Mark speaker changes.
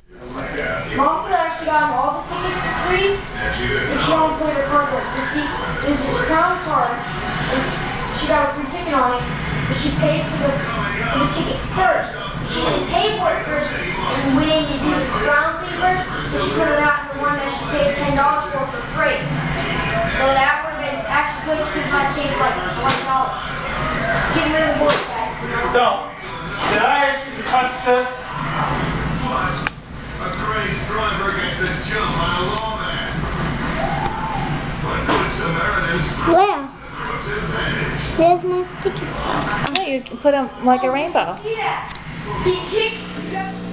Speaker 1: Mom could have actually gotten all the tickets for free if she only played her card. You see, there's this crown card, and she got a free ticket on it, but she paid for the ticket first. She didn't pay for it first, and we didn't do this crown thing first, but she could have gotten the one that she paid $10 for free. So that would have been actually good because I paid like $1. Get rid of the board bags.
Speaker 2: Don't. Did I ask you to touch this?
Speaker 3: A crazed driver gets the jump on a lawman. But good Samaritans
Speaker 4: Where?
Speaker 3: Crook's advantage.
Speaker 4: Where's my sticky stuff?
Speaker 5: Oh, you can put them like a rainbow.
Speaker 1: See that? He kicked.